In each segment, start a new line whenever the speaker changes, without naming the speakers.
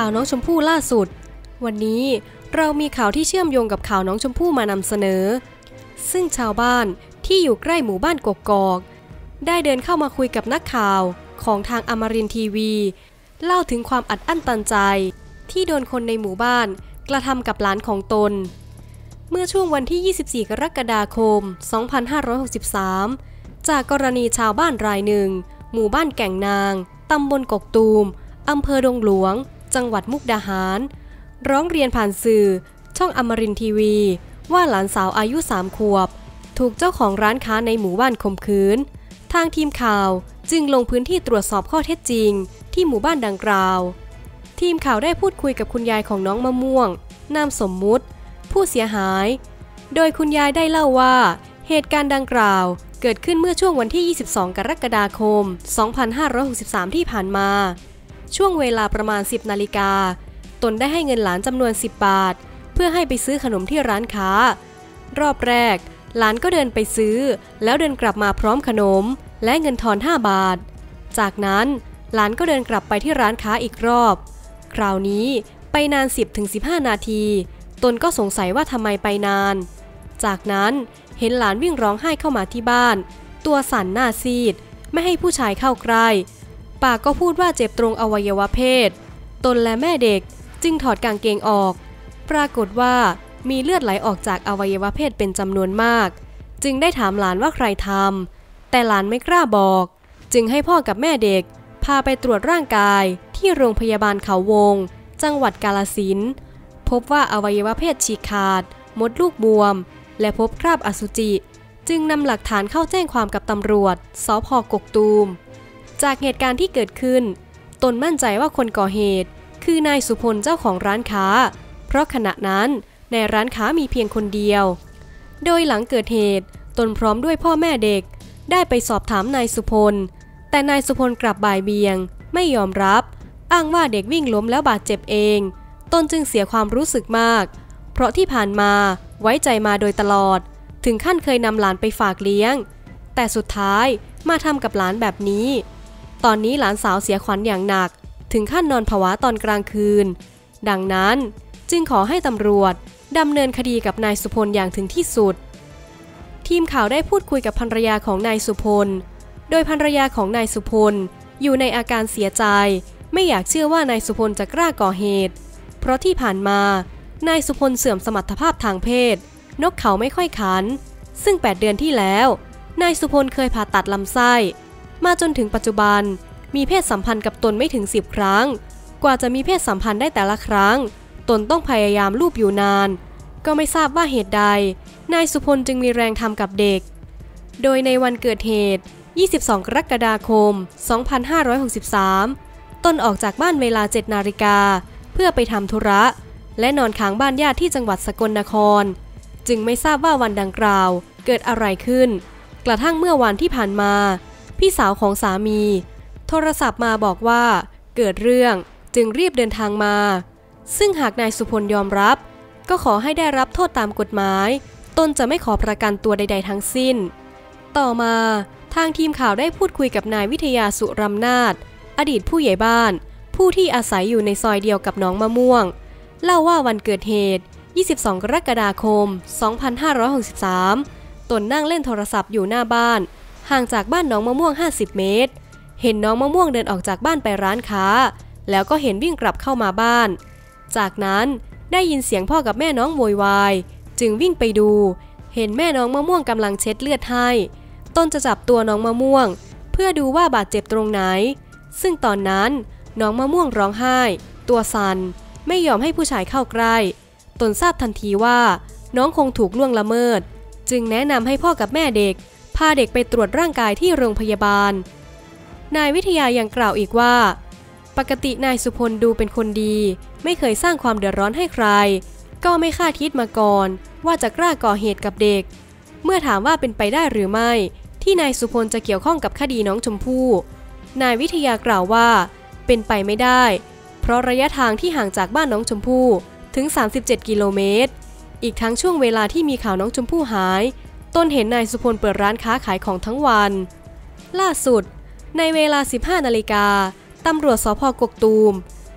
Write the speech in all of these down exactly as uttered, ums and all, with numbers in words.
าวน้องชมพู่ล่าสุดวันนี้เรามีข่าวที่เชื่อมโยงกับข่าวน้องชมพู่มานำเสนอซึ่งชาวบ้านที่อยู่ใกล้หมู่บ้านกกอกได้เดินเข้ามาคุยกับนักข่าวของทางอมรินทร์ทีวีเล่าถึงความอัดอั้นตันใจที่โดนคนในหมู่บ้านกระทำกับหลานของตนเมื่อช่วงวันที่ยี่สิบสี่กรกฎาคมสองพันห้าร้อยหกสิบสามจากกรณีชาวบ้านรายหนึ่งหมู่บ้านแก่งนางตำบลกกตูมอำเภอดงหลวงจังหวัดมุกดาหารร้องเรียนผ่านสื่อช่องอมรินทร์ทีวีว่าหลานสาวอายุสามขวบถูกเจ้าของร้านค้าในหมู่บ้านข่มขืนทางทีมข่าวจึงลงพื้นที่ตรวจสอบข้อเท็จจริงที่หมู่บ้านดังกล่าวทีมข่าวได้พูดคุยกับคุณยายของน้องมะม่วงนามสมมุติผู้เสียหายโดยคุณยายได้เล่าว่าเหตุการณ์ดังกล่าวเกิดขึ้นเมื่อช่วงวันที่ยี่สิบสองกรกฎาคมสองพันห้าร้อยหกสิบสามที่ผ่านมาช่วงเวลาประมาณสิบนาฬิกาตนได้ให้เงินหลานจำนวนสิบบาทเพื่อให้ไปซื้อขนมที่ร้านค้ารอบแรกหลานก็เดินไปซื้อแล้วเดินกลับมาพร้อมขนมและเงินทอนห้าบาทจากนั้นหลานก็เดินกลับไปที่ร้านค้าอีกรอบคราวนี้ไปนาน สิบถึงสิบห้า นาทีตนก็สงสัยว่าทำไมไปนานจากนั้นเห็นหลานวิ่งร้องไห้เข้ามาที่บ้านตัวสั่นหน้าซีดไม่ให้ผู้ชายเข้าใกล้ปากก็พูดว่าเจ็บตรงอวัยวะเพศตนและแม่เด็กจึงถอดกางเกงออกปรากฏว่ามีเลือดไหลออกจากอวัยวะเพศเป็นจำนวนมากจึงได้ถามหลานว่าใครทำแต่หลานไม่กล้าบอกจึงให้พ่อกับแม่เด็กพาไปตรวจร่างกายที่โรงพยาบาลเขาวงจังหวัดกาฬสินธุ์พบว่าอวัยวะเพศฉีกขาดมดลูกบวมและพบคราบอสุจิจึงนำหลักฐานเข้าแจ้งความกับตำรวจสภ.กกตูมจากเหตุการณ์ที่เกิดขึ้นตนมั่นใจว่าคนก่อเหตุคือนายสุพลเจ้าของร้านค้าเพราะขณะนั้นในร้านค้ามีเพียงคนเดียวโดยหลังเกิดเหตุตนพร้อมด้วยพ่อแม่เด็กได้ไปสอบถามนายสุพลแต่นายสุพลกลับบ่ายเบียงไม่ยอมรับอ้างว่าเด็กวิ่งล้มแล้วบาดเจ็บเองตนจึงเสียความรู้สึกมากเพราะที่ผ่านมาไว้ใจมาโดยตลอดถึงขั้นเคยนำหลานไปฝากเลี้ยงแต่สุดท้ายมาทำกับหลานแบบนี้ตอนนี้หลานสาวเสียขวัญอย่างหนักถึงขั้นนอนผวาตอนกลางคืนดังนั้นจึงขอให้ตำรวจดำเนินคดีกับนายสุพลอย่างถึงที่สุดทีมข่าวได้พูดคุยกับภรรยาของนายสุพลโดยภรรยาของนายสุพลอยู่ในอาการเสียใจไม่อยากเชื่อว่านายสุพลจะกล้าก่อเหตุเพราะที่ผ่านมานายสุพลเสื่อมสมรรถภาพทางเพศนกเขาไม่ค่อยขันซึ่งแปดเดือนที่แล้วนายสุพลเคยผ่าตัดลำไส้มาจนถึงปัจจุบันมีเพศสัมพันธ์กับตนไม่ถึงสิบครั้งกว่าจะมีเพศสัมพันธ์ได้แต่ละครั้งตนต้องพยายามลูบอยู่นานก็ไม่ทราบว่าเหตุใดนายสุพลจึงมีแรงทำกับเด็กโดยในวันเกิดเหตุยี่สิบสองกรกฎาคมสองพันห้าร้อยหกสิบสามตนออกจากบ้านเวลาเจ็ดนาฬิกาเพื่อไปทำธุระและนอนค้างบ้านญาติที่จังหวัดสกลนครจึงไม่ทราบว่าวันดังกล่าวเกิดอะไรขึ้นกระทั่งเมื่อวันที่ผ่านมาพี่สาวของสามีโทรศัพท์มาบอกว่าเกิดเรื่องจึงรีบเดินทางมาซึ่งหากนายสุพลยอมรับก็ขอให้ได้รับโทษตามกฎหมายตนจะไม่ขอประกันตัวใดๆทั้งสิ้นต่อมาทางทีมข่าวได้พูดคุยกับนายวิทยาสุรำนาจอดีตผู้ใหญ่บ้านผู้ที่อาศัยอยู่ในซอยเดียวกับน้องมะม่วงเล่าว่าวันเกิดเหตุยี่สิบสองกรกฎาคมสองพันห้าร้อยหกสิบสามตนนั่งเล่นโทรศัพท์อยู่หน้าบ้านห่างจากบ้านน้องมะม่วงห้าสิบเมตรเห็นน้องมะม่วงเดินออกจากบ้านไปร้านค้าแล้วก็เห็นวิ่งกลับเข้ามาบ้านจากนั้นได้ยินเสียงพ่อกับแม่น้องโวยวายจึงวิ่งไปดูเห็นแม่น้องมะม่วงกำลังเช็ดเลือดให้ตนจะจับตัวน้องมะม่วงเพื่อดูว่าบาดเจ็บตรงไหนซึ่งตอนนั้นน้องมะม่วงร้องไห้ตัวสั่นไม่ยอมให้ผู้ชายเข้าใกล้ตนทราบทันทีว่าน้องคงถูกล่วงละเมิดจึงแนะนำให้พ่อกับแม่เด็กพาเด็กไปตรวจร่างกายที่โรงพยาบาลนายวิทยายังกล่าวอีกว่าปกตินายสุพลดูเป็นคนดีไม่เคยสร้างความเดือดร้อนให้ใครก็ไม่คาดคิดมาก่อนว่าจะกล้าก่อเหตุกับเด็กเมื่อถามว่าเป็นไปได้หรือไม่ที่นายสุพลจะเกี่ยวข้องกับคดีน้องชมพู่นายวิทยากล่าวว่าเป็นไปไม่ได้เพราะระยะทางที่ห่างจากบ้านน้องชมพู่ถึงสามสิบเจ็ดกิโลเมตรอีกทั้งช่วงเวลาที่มีข่าวน้องชมพู่หายตนเห็นนายสุพลเปิดร้านค้าขายของทั้งวันล่าสุดในเวลา สิบห้านาฬิกาตำรวจสภ.กกตูม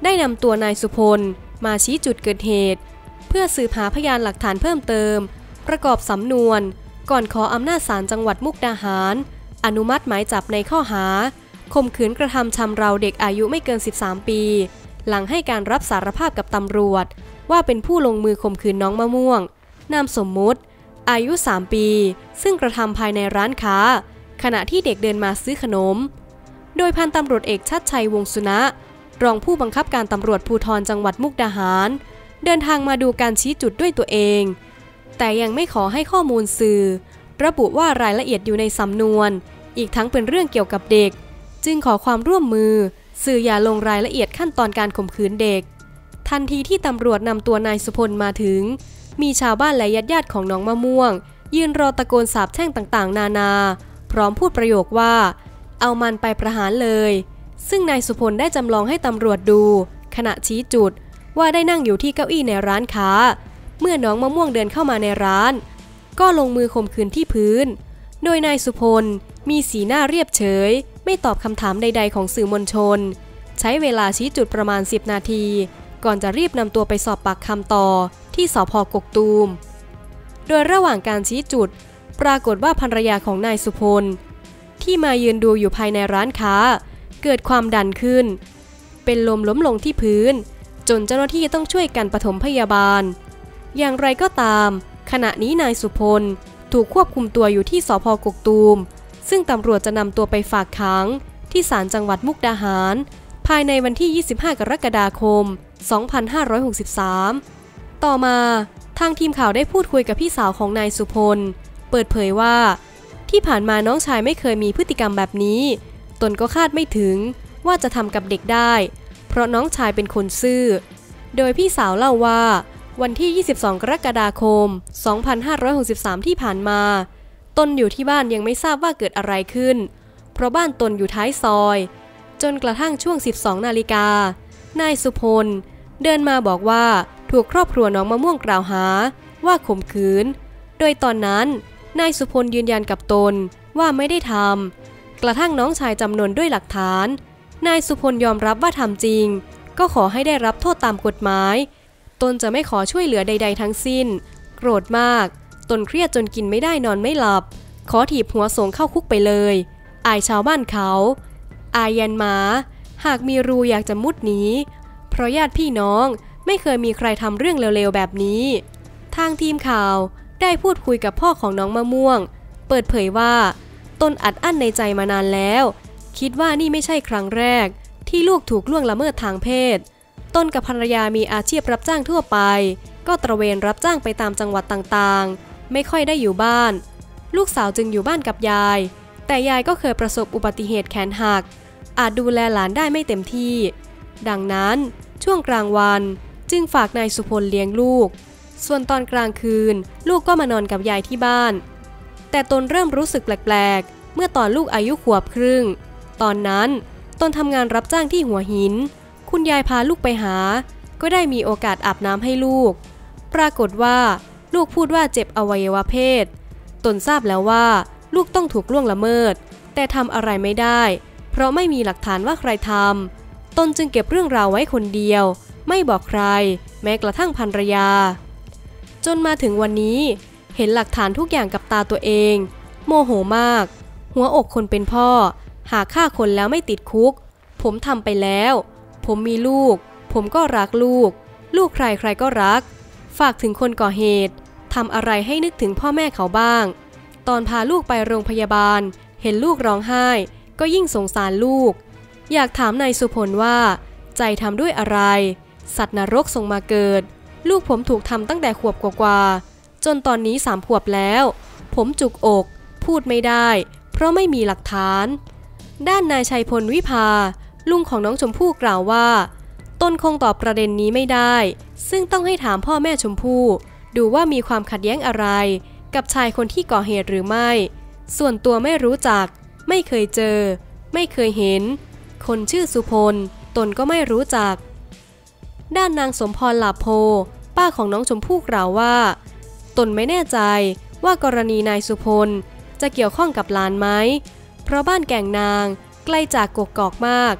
ได้นำตัวนายสุพลมาชี้จุดเกิดเหตุเพื่อสืบหาพยานหลักฐานเพิ่มเติมประกอบสำนวนก่อนขออำนาจศาลจังหวัดมุกดาหารอนุมัติหมายจับในข้อหาข่มขืนกระทำชำเราเด็กอายุไม่เกินสิบสามปีหลังให้การรับสารภาพกับตำรวจว่าเป็นผู้ลงมือข่มขืนน้องมะม่วงนามสมมุติอายุสามปีซึ่งกระทำภายในร้านค้าขณะที่เด็กเดินมาซื้อขนมโดยพันตำรวจเอกชัดชัยวงศ์สุนะรองผู้บังคับการตำรวจภูธรจังหวัดมุกดาหารเดินทางมาดูการชี้จุดด้วยตัวเองแต่ยังไม่ขอให้ข้อมูลสื่อระบุว่ารายละเอียดอยู่ในสำนวนอีกทั้งเป็นเรื่องเกี่ยวกับเด็กจึงขอความร่วมมือสื่ออย่าลงรายละเอียดขั้นตอนการข่มขืนเด็กทันทีที่ตำรวจนำตัวนายสุพลมาถึงมีชาวบ้านและญาติๆของน้องมะม่วงยืนรอตะโกนสาปแช่งต่างๆนานาพร้อมพูดประโยคว่าเอามันไปประหารเลยซึ่งนายสุพลได้จำลองให้ตำรวจดูขณะชี้จุดว่าได้นั่งอยู่ที่เก้าอี้ในร้านค้าเมื่อน้องมะม่วงเดินเข้ามาในร้านก็ลงมือข่มขืนที่พื้นโดยนายสุพลมีสีหน้าเรียบเฉยไม่ตอบคำถามใดๆของสื่อมวลชนใช้เวลาชี้จุดประมาณสิบนาทีก่อนจะรีบนำตัวไปสอบปากคำต่อที่สภ.กกตูมโดยระหว่างการชี้จุดปรากฏว่าภรรยาของนายสุพลที่มายืนดูอยู่ภายในร้านค้าเกิดความดันขึ้นเป็นลมล้มลงที่พื้นจนเจ้าหน้าที่ต้องช่วยกันปฐมพยาบาลอย่างไรก็ตามขณะนี้นายสุพลถูกควบคุมตัวอยู่ที่สภ.กกตูมซึ่งตำรวจจะนำตัวไปฝากขังที่ศาลจังหวัดมุกดาหารภายในวันที่ยี่สิบห้ากรกฎาคมสองพันห้าร้อยหกสิบสามต่อมาทางทีมข่าวได้พูดคุยกับพี่สาวของนายสุพลเปิดเผยว่าที่ผ่านมาน้องชายไม่เคยมีพฤติกรรมแบบนี้ตนก็คาดไม่ถึงว่าจะทำกับเด็กได้เพราะน้องชายเป็นคนซื่อโดยพี่สาวเล่าว่าวันที่ยี่สิบสองกรกฎาคมสองพันห้าร้อยหกสิบสามที่ผ่านมาตนอยู่ที่บ้านยังไม่ทราบว่าเกิดอะไรขึ้นเพราะบ้านตนอยู่ท้ายซอยจนกระทั่งช่วงสิบสองนาฬิกานายสุพลเดินมาบอกว่าถูกครอบครัวน้องมะม่วงกล่าวหาว่าข่มขืนโดยตอนนั้นนายสุพลยืนยันกับตนว่าไม่ได้ทำกระทั่งน้องชายจำนวนด้วยหลักฐานนายสุพลยอมรับว่าทำจริงก็ขอให้ได้รับโทษตามกฎหมายตนจะไม่ขอช่วยเหลือใดๆทั้งสิ้นโกรธมากตนเครียดจนกินไม่ได้นอนไม่หลับขอถีบหัวส่งเข้าคุกไปเลยอายชาวบ้านเขาอายยันหมาหากมีรูอยากจะมุดหนีเพราะญาติพี่น้องไม่เคยมีใครทำเรื่องเร็วๆแบบนี้ทางทีมข่าวได้พูดคุยกับพ่อของน้องมะม่วงเปิดเผยว่าตนอัดอั้นในใจมานานแล้วคิดว่านี่ไม่ใช่ครั้งแรกที่ลูกถูกล่วงละเมิดทางเพศตนกับภรรยามีอาชีพรับจ้างทั่วไปก็ตระเวนรับจ้างไปตามจังหวัดต่างๆไม่ค่อยได้อยู่บ้านลูกสาวจึงอยู่บ้านกับยายแต่ยายก็เคยประสบอุบัติเหตุแขนหักอาจดูแลหลานได้ไม่เต็มที่ดังนั้นช่วงกลางวันจึงฝากนายสุพลเลี้ยงลูกส่วนตอนกลางคืนลูกก็มานอนกับยายที่บ้านแต่ตนเริ่มรู้สึกแปลกๆเมื่อตอนลูกอายุขวบครึ่งตอนนั้นตนทำงานรับจ้างที่หัวหินคุณยายพาลูกไปหาก็ได้มีโอกาสอาบน้ำให้ลูกปรากฏว่าลูกพูดว่าเจ็บอวัยวะเพศตนทราบแล้วว่าลูกต้องถูกล่วงละเมิดแต่ทำอะไรไม่ได้เพราะไม่มีหลักฐานว่าใครทำตนจึงเก็บเรื่องราวไว้คนเดียวไม่บอกใครแม้กระทั่งภรรยาจนมาถึงวันนี้เห็นหลักฐานทุกอย่างกับตาตัวเองโมโหมากหัวอกคนเป็นพ่อหากฆ่าคนแล้วไม่ติดคุกผมทำไปแล้วผมมีลูกผมก็รักลูกลูกใครใครก็รักฝากถึงคนก่อเหตุทำอะไรให้นึกถึงพ่อแม่เขาบ้างตอนพาลูกไปโรงพยาบาลเห็นลูกร้องไห้ก็ยิ่งสงสารลูกอยากถามนายสุพลว่าใจทำด้วยอะไรสัตว์นรกส่งมาเกิดลูกผมถูกทำตั้งแต่ขวบกว่าๆจนตอนนี้สามขวบแล้วผมจุกอกพูดไม่ได้เพราะไม่มีหลักฐานด้านนายชัยพลวิภาลุงของน้องชมพู่กล่าวว่าตนคงตอบประเด็นนี้ไม่ได้ซึ่งต้องให้ถามพ่อแม่ชมพู่ดูว่ามีความขัดแย้งอะไรกับชายคนที่ก่อเหตุหรือไม่ส่วนตัวไม่รู้จักไม่เคยเจอไม่เคยเห็นคนชื่อสุพลตนก็ไม่รู้จักด้านนางสมพรหลาโพป้าของน้องชมพู่กล่าวว่าตนไม่แน่ใจว่ากรณีนายสุพลจะเกี่ยวข้องกับหลานไหมเพราะบ้านแก่งนางไกลจากกกอกมาก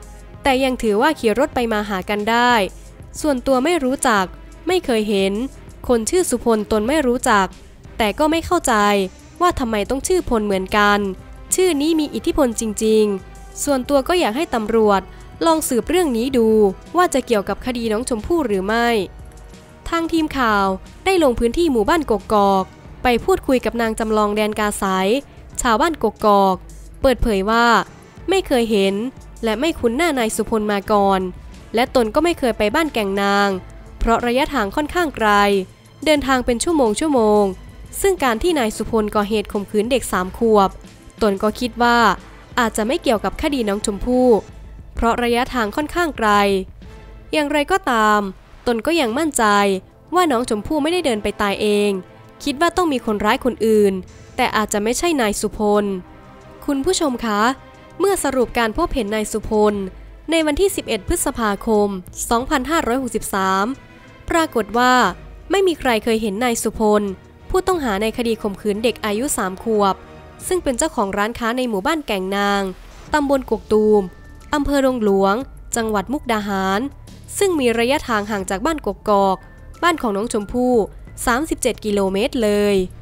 แต่ยังถือว่าขี่รถไปมาหากันได้ส่วนตัวไม่รู้จักไม่เคยเห็นคนชื่อสุพลตนไม่รู้จักแต่ก็ไม่เข้าใจว่าทำไมต้องชื่อพลเหมือนกันชื่อนี้มีอิทธิพลจริงๆส่วนตัวก็อยากให้ตำรวจลองสืบเรื่องนี้ดูว่าจะเกี่ยวกับคดีน้องชมพู่หรือไม่ทางทีมข่าวได้ลงพื้นที่หมู่บ้านกกอกไปพูดคุยกับนางจำลองแดนกาสายชาวบ้านกกอกเปิดเผยว่าไม่เคยเห็นและไม่คุ้นหน้านายสุพลมาก่อนและตนก็ไม่เคยไปบ้านแก่งนางเพราะระยะทางค่อนข้างไกลเดินทางเป็นชั่วโมงชั่วโมงซึ่งการที่นายสุพลก่อเหตุข่มขืนเด็กสามขวบตนก็คิดว่าอาจจะไม่เกี่ยวกับคดีน้องชมพู่เพราะระยะทางค่อนข้างไกลอย่างไรก็ตามตนก็ยังมั่นใจว่าน้องชมพู่ไม่ได้เดินไปตายเองคิดว่าต้องมีคนร้ายคนอื่นแต่อาจจะไม่ใช่นายสุพลคุณผู้ชมคะเมื่อสรุปการพบเห็นนายสุพลในวันที่สิบเอ็ดพฤษภาคมสองพันห้าร้อยหกสิบสามปรากฏว่าไม่มีใครเคยเห็นนายสุพลผู้ต้องหาในคดีข่มขืนเด็กอายุสามขวบซึ่งเป็นเจ้าของร้านค้าในหมู่บ้านแก่งนางตำบลกกตูมอำเภอดงหลวงจังหวัดมุกดาหารซึ่งมีระยะทางห่างจากบ้านกกอกบ้านของน้องชมพู่สามสิบเจ็ดกิโลเมตรเลย